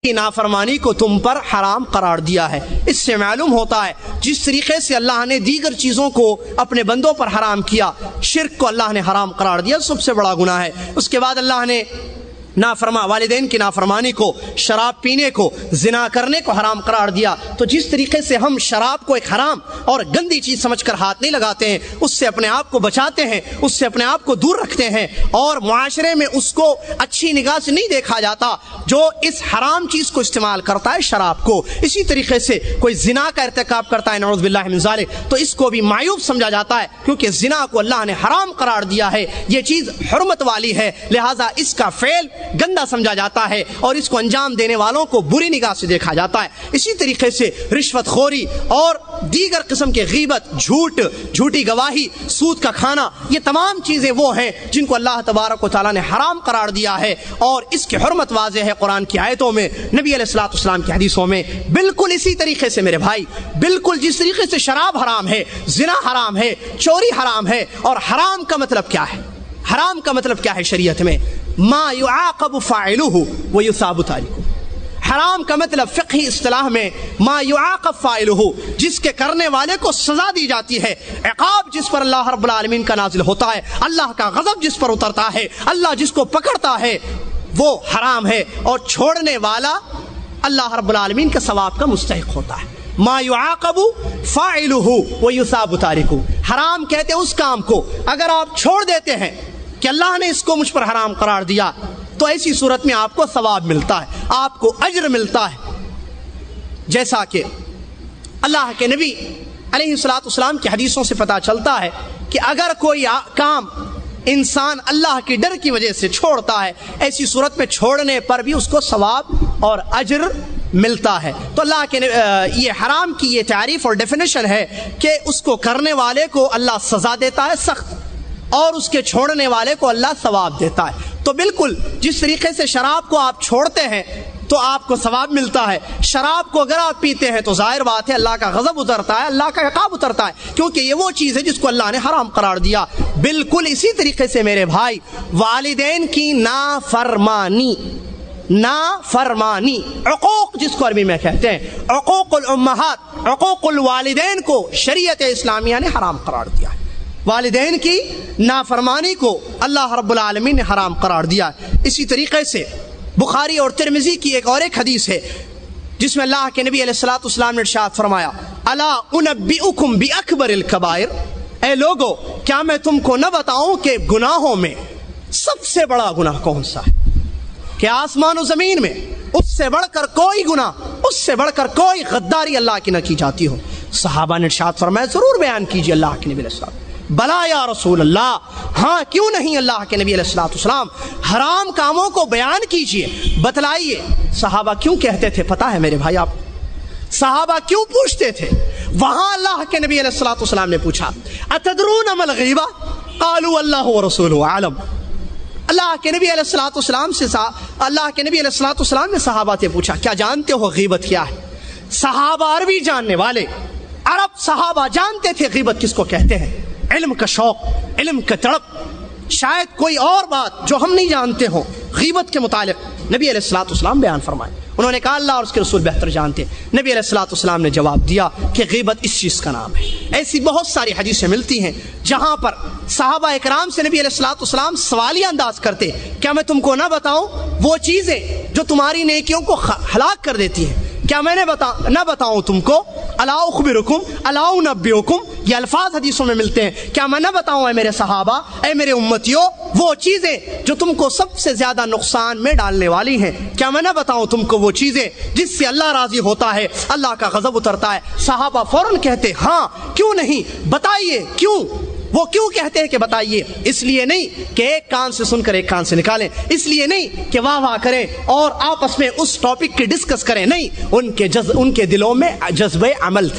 کی نافرمانی کو تم پر حرام قرار دیا ہے۔ اس سے معلوم ہوتا ہے جس طریقے سے اللہ نے دیگر چیزوں کو اپنے بندوں پر حرام کیا، شرک کو اللہ نے حرام قرار دیا، سب سے بڑا گناہ ہے۔ اس کے بعد اللہ نے والدین کی نافرمانی کو، شراب پینے کو، زنا کرنے کو حرام قرار دیا۔ تو جس طریقے سے ہم شراب کو ایک حرام اور گندی چیز سمجھ کر ہاتھ نہیں لگاتے ہیں، اس سے اپنے آپ کو بچاتے ہیں، اس سے اپنے آپ کو دور رکھتے ہیں، اور معاشرے میں اس کو اچھی نگاہ سے نہیں دیکھا جاتا جو اس حرام چیز کو استعمال کرتا ہے، شراب کو۔ اسی طریقے سے کوئی زنا کا ارتکاب کرتا ہے، نعوذ باللہ من ذالک، تو اس کو بھی معیوب سمجھا جاتا ہے، کیونکہ زنا کو اللہ نے حرام قرار دیا ہے، یہ چیز حرمت والی ہے، لہٰذا اس کا فعل گندا سمجھا جاتا ہے اور اس کو انجام دینے والوں کو بری نگاہ سے دیکھا جاتا ہے۔ اسی طریقے سے رشوت خوری اور دیگر قسم کے غیبت، جھوٹی گواہی، سود کا کھانا، یہ تمام چیزیں وہ ہیں جن کو اللہ تبارک و تعالیٰ نے حرام قرار دیا ہے، اور اس کی حرمت واضح ہے قرآن کی آیتوں میں، نبی علیہ الصلوۃ والسلام کی حدیثوں میں۔ بالکل اسی طریقے سے میرے بھائی، بالکل جس طریقے سے شراب حرام ہے، زنا حرام ہے، چوری حرام ہے، اور حرام کا مطلب کیا ہے؟ حرام کا مطلب کیا ہے شریعت میں؟ ما يعاقب فاعلہ ویثاب تارکہ۔ حرام کا مطلب فقہی اصطلاح میں ما يعاقب فاعلہ، جس کے کرنے والے کو سزا دی جاتی ہے، عقاب جس پر اللہ رب العالمین کا نازل ہوتا ہے، اللہ کا غضب جس پر اترتا ہے، اللہ جس کو پکڑتا ہے، وہ حرام ہے، اور چھوڑنے والا اللہ رب العالمین کے ثواب کا مستحق ہوتا ہے۔ ما يعاقب فاعلہ ویثاب تارکہ، حرام کہتے ہیں اس کام کو اگر آپ چھوڑ دیتے ہیں کہ اللہ نے اس کو مجھ پر حرام قرار دیا، تو ایسی صورت میں آپ کو ثواب ملتا ہے، آپ کو اجر ملتا ہے۔ جیسا کہ اللہ کے نبی علیہ الصلوۃ والسلام کی حدیثوں سے پتہ چلتا ہے کہ اگر کوئی کام انسان اللہ کے ڈر کی وجہ سے چھوڑتا ہے، ایسی صورت میں چھوڑنے پر بھی اس کو ثواب اور اجر ملتا ہے۔ تو اللہ کے یہ حرام کی یہ تعریف اور ڈیفینیشن ہے کہ اس کو کرنے والے کو اللہ سزا دیتا ہے سخت، اور اس کے چھوڑنے والے کو اللہ ثواب دیتا ہے۔ تو بالکل جس طریقے سے شراب کو آپ چھوڑتے ہیں تو آپ کو ثواب ملتا ہے، شراب کو اگر آپ پیتے ہیں تو ظاہر بات ہے اللہ کا غضب اترتا ہے، اللہ کا عقاب اترتا ہے، کیونکہ یہ وہ چیز ہے جس کو اللہ نے حرام قرار دیا۔ بالکل اسی طریقے سے میرے بھائی، والدین کی نافرمانی، عقوق جس کو عربی میں کہتے ہیں، عقوق الامہات، عقوق الوالدین کو شریعت اسلامیہ نے حرام قرار دیا ہے۔ والدین کی نافرمانی کو اللہ رب العالمین نے حرام قرار دیا۔ اسی طریقے سے بخاری اور ترمذی کی ایک حدیث ہے جس میں اللہ کے نبی علیہ الصلوۃ والسلام نے ارشاد فرمایا، الا انبئکم باکبر الکبائر، اے لوگو کیا میں تم کو نہ بتاؤں کہ گناہوں میں سب سے بڑا گناہ کون سا ہے؟ کہ آسمان و زمین میں اس سے بڑھ کر کوئی گناہ، اس سے بڑھ کر کوئی غداری اللہ کی نہ کی جاتی ہو۔ صحابہ نے ارشاد فرمایا، ضرور بیان کیجیے اللہ کے نبی علیہ السلام۔ بلا یا رسول اللہ، ہاں کیوں نہیں اللہ کے نبی علیہ الصلوۃ والسلام، حرام کاموں کو بیان کیجئے، بتلائیے۔ صحابہ کیوں کہتے تھے پتہ ہے میرے بھائی آپ؟ صحابہ کیوں پوچھتے تھے؟ وہاں اللہ کے نبی علیہ الصلوۃ والسلام نے پوچھا، اتدرون ما الغیبہ؟ قالوا اللہ ورسولہ اعلم۔ اللہ کے نبی علیہ الصلوۃ والسلام سے اللہ کے نبی علیہ الصلوۃ والسلام نے صحابہ سے پوچھا، کیا جانتے ہو غیبت کیا ہے؟ صحابہ عربی جاننے والے، عرب صحابہ جانتے تھے غیبت کس کو کہتے ہیں۔ علم کا شوق، علم کا تڑپ، شاید کوئی اور بات جو ہم نہیں جانتے ہوں غیبت کے متعلق نبی علیہ الصلوۃ والسلام بیان فرمائے۔ انہوں نے کہا اللہ اور اس کے رسول بہتر جانتے ہیں۔ نبی علیہ الصلوۃ والسلام نے جواب دیا کہ غیبت اس چیز کا نام ہے۔ ایسی بہت ساری حدیثیں ملتی ہیں جہاں پر صحابہ اکرام سے نبی علیہ الصلوۃ والسلام سوالیہ انداز کرتے، کیا میں تم کو نہ بتاؤں وہ چیزیں جو تمہاری نیکیوں کو ہلاک کر دیتی ہیں؟ کیا میں نے نہ بتاؤں تم کو؟ الا اخبرکم الا انبئکم، یہ الفاظ حدیثوں میں ملتے ہیں۔ کیا میں نہ بتاؤں اے میرے صحابہ، اے میرے امتیوں، وہ چیزیں جو تم کو سب سے زیادہ نقصان میں ڈالنے والی ہیں؟ کیا میں نہ بتاؤں تم کو وہ چیزیں جس سے اللہ راضی ہوتا ہے، اللہ کا غضب اترتا ہے؟ صحابہ فوراً کہتے ہاں، کیوں نہیں، بتائیے۔ کیوں؟ وہ کیوں کہتے ہیں کہ بتائیے؟ اس لیے نہیں کہ ایک کان سے سن کر ایک کان سے نکالیں، اس لیے نہیں کہ واہ واہ کریں اور آپس میں اس ٹاپک کی ڈسکس کریں، نہیں، ان کے دلوں میں جذبہ عمل تھا،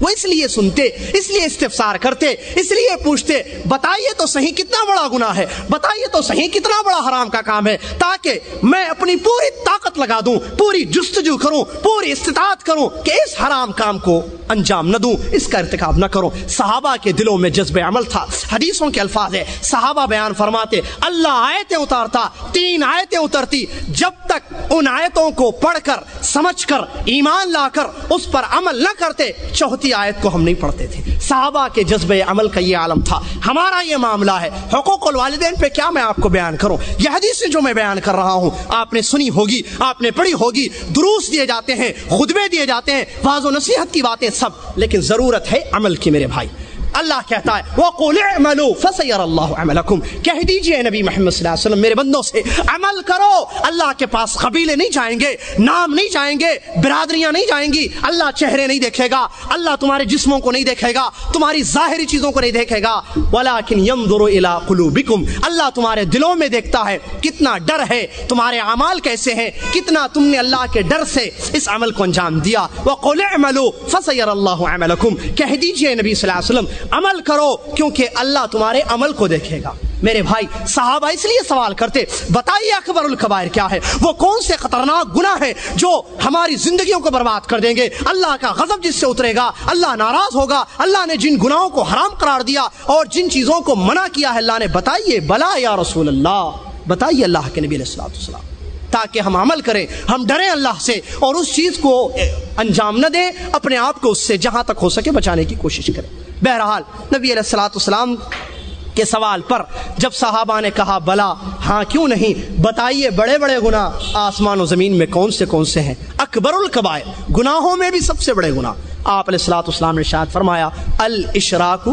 وہ اس لیے سنتے, اس لیے استفسار کرتے, اس لیے پوچھتے بتائیے تو صحیح کتنا بڑا گناہ ہے, بتائیے تو صحیح کتنا بڑا حرام کا کام ہے, تاکہ میں اپنی پوری طاقت لگا دوں, پوری جستجو کروں, پوری استطاعت کروں کہ اس حرام کام کو انجام نہ دوں, اس کا ارتکاب نہ کروں. صحابہ کے دلوں میں جذب عمل تھا. حدیثوں کے الفاظ ہے, صحابہ بیان فرماتے اللہ آیتیں اتارتا, 3 آیتیں اترتی, جب تک ان آیتوں کو پڑھ کر سمجھ کر ایمان لا کر اس پر عمل نہ کرتے, 4تھی آیت کو ہم نہیں پڑھتے تھے. صحابہ کے جذب عمل کا یہ عالم تھا. ہمارا یہ معاملہ ہے. حقوق الوالدین پہ کیا میں آپ کو بیان کروں؟ یہ حدیثیں جو میں بیان کر رہا ہوں آپ نے سنی ہوگی, آپ نے پڑھی ہوگی, دروس دیے جاتے ہیں, خطبے دیے جاتے ہیں, واعظ و نصیحت کی باتیں سب, لیکن ضرورت ہے عمل کی میرے بھائی. اللہ کہتا ہے وَقُلِ اعْمَلُوا فَسَيَرَ اللَّهُ عَمَلَكُمْ, کہہ دیجئے نبی محمد صلی اللہ علیہ وسلم میرے بندوں سے عمل کرو. اللہ کے پاس قبیلے نہیں جائیں گے, نام نہیں جائیں گے, برادریاں نہیں جائیں گی, اللہ چہرے نہیں دیکھے گا, اللہ تمہارے جسموں کو نہیں دیکھے گا, تمہاری ظاہری چیزوں کو نہیں دیکھے گا, وَلَكِنْ يَنظُرُ إِلَىٰ قُلُوبِكُمْ, اللہ تمہارے دلوں میں دیکھتا ہے کتنا ڈر ہے, تمہارے اعمال کیسے ہیں, کتنا تم نے اللہ کے ڈر سے اس عمل کو انجام دیا. وَقُلِ اعْمَلُوا فَسَيَرَ اللَّهُ عَمَلَكُمْ, کہہ دیجئے نبی صلی اللہ علیہ وسلم عمل کرو کیونکہ اللہ تمہارے عمل کو دیکھے گا. میرے بھائی صحابہ اس لیے سوال کرتے بتائیے اکبر الکبائر کیا ہے, وہ کون سے خطرناک گناہ ہیں جو ہماری زندگیوں کو برباد کر دیں گے, اللہ کا غضب جس سے اترے گا, اللہ ناراض ہوگا. اللہ نے جن گناہوں کو حرام قرار دیا اور جن چیزوں کو منع کیا ہے اللہ نے بتائیے, بلا یا رسول اللہ, بتائیے اللہ کے نبی علیہ الصلوۃ والسلام, تاکہ ہم عمل کریں, ہم ڈریں اللہ سے اور اس چیز کو انجام نہ دیں, اپنے آپ کو اس سے جہاں تک ہو سکے بچانے کی کوشش کریں. بہرحال نبی علیہ الصلوۃ والسلام کے سوال پر جب صحابہ نے کہا بلا, ہاں کیوں نہیں, بتائیے بڑے بڑے گناہ آسمان و زمین میں کون سے ہیں, اکبر الکبائر, گناہوں میں بھی سب سے بڑے گناہ. آپ علیہ الصلوۃ والسلام نے ارشاد فرمایا الاشراک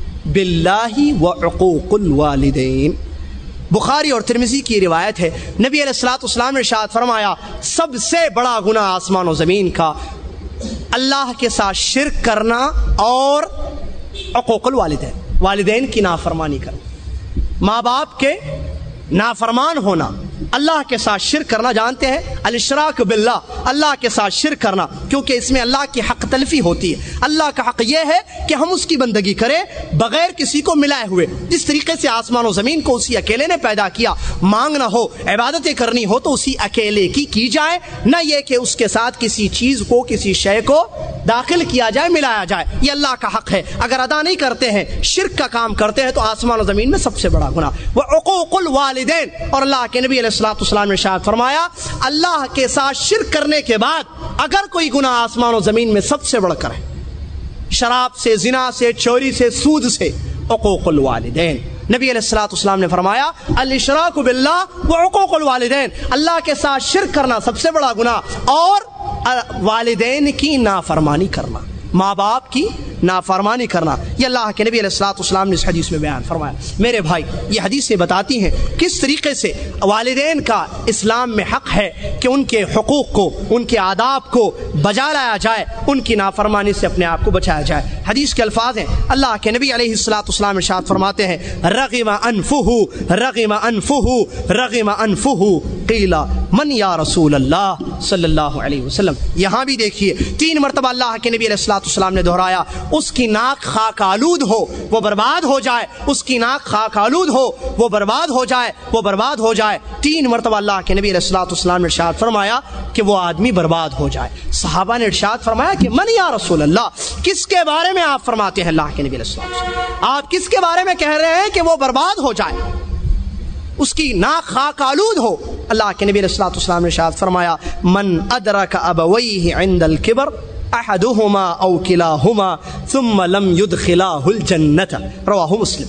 باللہ وعقوق الوالدین. بخاری اور ترمذی کی روایت ہے, نبی علیہ الصلوۃ والسلام نے ارشاد فرمایا سب سے بڑا گناہ آسمان و زمین کا اللہ کے ساتھ شرک کرنا اور عقوق الوالدین, والدین کی نافرمانی کرنا, ماں باپ کے نافرمان ہونا, اللہ کے ساتھ شرک کرنا. جانتے ہیں الاشراک باللہ, اللہ کے ساتھ شرک کرنا, کیونکہ اس میں اللہ کی حق تلفی ہوتی ہے. اللہ کا حق یہ ہے کہ ہم اس کی بندگی کریں بغیر کسی کو ملائے ہوئے. جس طریقے سے آسمان و زمین کو اسی اکیلے نے پیدا کیا, مانگنا ہو, عبادتیں کرنی ہو تو اسی اکیلے کی جائے, نہ یہ کہ اس کے ساتھ کسی چیز کو, کسی شے کو داخل کیا جائے, ملایا جائے. یہ اللہ کا حق ہے. اگر ادا نہیں کرتے ہیں, شرک کا کام کرتے ہیں, تو آسمان و زمین میں سب سے بڑا گناہ وہ عقوق الوالدین. اور اللہ کے نبی علیہ الصلوۃ والسلام نے ارشاد فرمایا اللہ کے ساتھ شرک کرنے کے بعد اگر کوئی گناہ آسمان و زمین میں سب سے بڑھ کر ہے, شراب سے, زنا سے, چوری سے, سود سے, عقوق الوالدین. نبی علیہ الصلوۃ والسلام نے فرمایا الاشراک باللہ وعقوق الوالدین, اللہ کے ساتھ شرک کرنا سب سے بڑا گناہ اور والدین کی نافرمانی کرنا, ماں باپ کی نافرمانی کرنا. یہ اللہ کے نبی علیہ الصلوۃ والسلام نے اس حدیث میں بیان فرمایا. میرے بھائی یہ حدیثیں بتاتی ہیں کس طریقے سے والدین کا اسلام میں حق ہے کہ ان کے حقوق کو, ان کے آداب کو بجا لایا جائے, ان کی نافرمانی سے اپنے آپ کو بچایا جائے. حدیث کے الفاظ ہیں, اللہ کے نبی علیہ الصلوۃ والسلام ارشاد فرماتے ہیں رغم انفہ رغم انفہ رغم انفہ قیل من یا رسول اللہ صلی اللہ علیہ وسلم. یہاں بھی دیکھیے 3 مرتبہ اللہ کے نبی علیہ الصلوۃ والسلام نے دہرایا اس کی ناک خاک آلود ہو وہ برباد ہو جائے, اس کی ناک خاک آلود ہو وہ برباد ہو جائے, وہ برباد ہو جائے. 3 مرتبہ اللہ کے نبی علیہ الصلوۃ والسلام نے ارشاد فرمایا کہ وہ آدمی برباد ہو جائے. صحابہ نے ارشاد فرمایا کہ من یا رسول اللہ, کس کے بارے میں آپ فرماتے ہیں اللہ کے نبی علیہ الصلوۃ والسلام, آپ کس کے بارے میں کہہ رہے ہیں کہ وہ برباد ہو جائے, اس کی ناک خاک آلود ہو؟ اللہ کے نبی علیہ الصلوۃ والسلام نے ارشاد فرمایا من ادرک ابویہ عند الکبر احدہما او کلاہما ثم لم یدخلاہ الجنۃ, رواہ مسلم.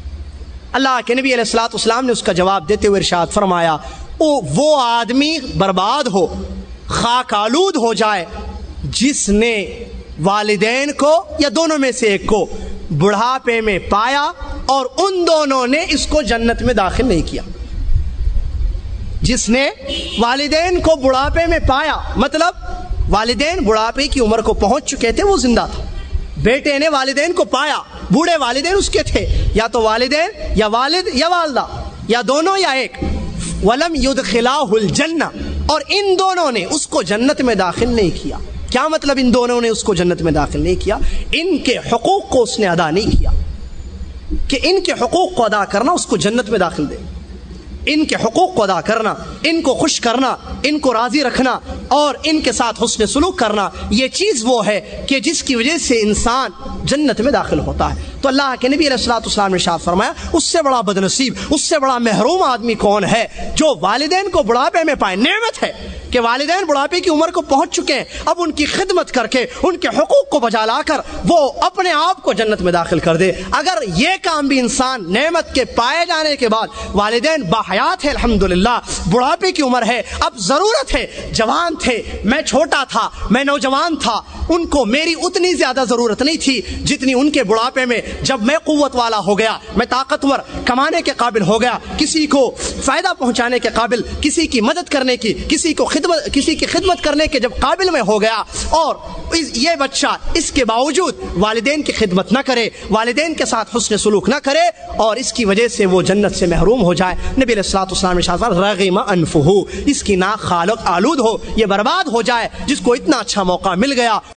اللہ کے نبی علیہ الصلوۃ والسلام نے اس کا جواب دیتے ہوئے ارشاد فرمایا وہ آدمی برباد ہو, خاک آلود ہو جائے جس نے والدین کو یا دونوں میں سے ایک کو بڑھاپے میں پایا اور ان دونوں نے اس کو جنت میں داخل نہیں کیا. جس نے والدین کو بڑھاپے میں پایا, مطلب والدین بڑھاپے کی عمر کو پہنچ چکے تھے, وہ زندہ تھا, بیٹے نے والدین کو پایا, بوڑھے والدین اس کے تھے, یا تو والدین یا والد یا والدہ یا دونوں یا ایک, ولم یدخلاہ الجنہ, اور ان دونوں نے اس کو جنت میں داخل نہیں کیا. क्या मतलब इन दोनों ने उसको जन्नत में दाखिल नहीं किया? इनके हुकूक को उसने अदा नहीं किया कि इनके हुकूक को अदा करना उसको जन्नत में दाखिल दे। इनके हुकूक को अदा करना, इनको खुश करना, इनको राजी रखना और इनके साथ हुस्न सुलूक करना, ये चीज़ वो है कि जिसकी वजह से इंसान जन्नत में दाखिल होता है। तो अल्लाह के नबी अलैहिस्सलाम ने इरशाद फरमाया, उससे बड़ा बदनसीब, उससे बड़ा महरूम आदमी कौन है जो वालिदैन को बुढ़ापे में पाए। नेमत है कि वालिदैन बुढ़ापे की उम्र को पहुंच चुके हैं, अब उनकी खिदमत करके उनके हुकूक को बजा लाकर वो अपने आप को जन्नत में दाखिल कर दे। अगर ये काम भी इंसान नेमत के पाए जाने के बाद, वालिदैन बाहयात है अल्हम्दुलिल्लाह, बुढ़ापे की उम्र है, अब जरूरत है, जवान थे, मैं छोटा था, मैं नौजवान था, उनको मेरी उतनी ज्यादा जरूरत नहीं थी जितनी उनके बुढ़ापे में, जब मैं कुव्वत वाला हो गया, मैं ताकतवर, कमाने के काबिल हो गया, किसी को फायदा पहुंचाने के काबिल, किसी की मदद करने की, किसी की खिदमत करने के जब काबिल में हो गया, और ये बच्चा इसके बावजूद वालिदैन की खिदमत न करे, वालिदैन के साथ हुस्न सुलूक न करे और इसकी वजह से वो जन्नत से महरूम हो जाए। नबी अलैहिस्सलाम ने इरशाद फरमाया, रग़िम अनफुहु, इसकी नाक खालक आलूद हो, ये बर्बाद हो जाए जिसको इतना अच्छा मौका मिल गया।